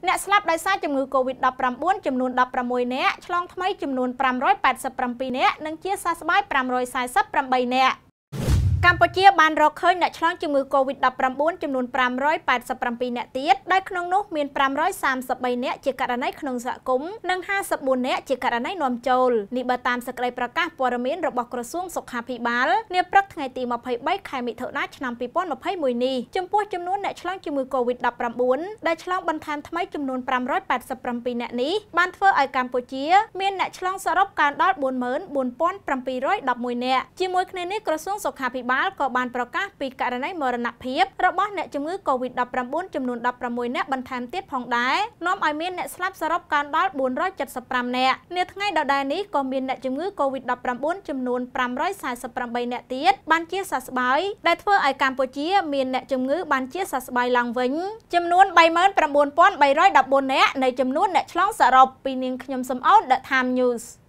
អ្នកស្លាប់ដោយសារជំងឺ COVID-19 ចំនួន 16 នាក់ ឆ្លងថ្មីចំនួន 587 នាក់ និងជាសះស្បើយ 548 នាក់ កម្ពុជាបានរកឃើញអ្នកឆ្លងជំងឺ COVID-19 ចំនួន 587 នាក់ទៀត ដោយក្នុងនោះមាន 533 នាក់ជាករណីក្នុងសហគមន៍ និង 54 នាក់ជាករណីនាំចូល នេះបើតាមសេចក្តីប្រកាសព័ត៌មានរបស់ក្រសួងសុខាភិបាលនាព្រឹកថ្ងៃទី 23 ខែមិថុនា ឆ្នាំ 2021 នេះ ចំពោះចំនួនអ្នកឆ្លងជំងឺ COVID-19 ដែលឆ្លងបន្ថែមថ្មីចំនួន 587 នាក់នេះ បានធ្វើឲ្យកម្ពុជាមានអ្នកឆ្លងសរុបកើនដល់ 44,711 នាក់ ជាមួយគ្នានេះក្រសួងសុខាភិបាលក៏បានប្រកាសពីករណីមរណភាពរបស់អ្នកជំងឺ COVID-19 ចំនួន 16 នាក់បន្ថែមទៀតផងដែរ នាំឲ្យមានអ្នកស្លាប់សរុបកើនដល់ 475 នាក់ នាថ្ងៃដដែលនេះក៏មានអ្នកជំងឺ COVID-19 ចំនួន 548 នាក់ទៀតបានជាសះស្បើយ ដែលធ្វើឲ្យកម្ពុជាមានអ្នកជំងឺបានជាសះស្បើយឡើងវិញចំនួន 39,314 នាក់នៃចំនួនអ្នកឆ្លងសរុបពីនាងខ្ញុំសំអូន The Time News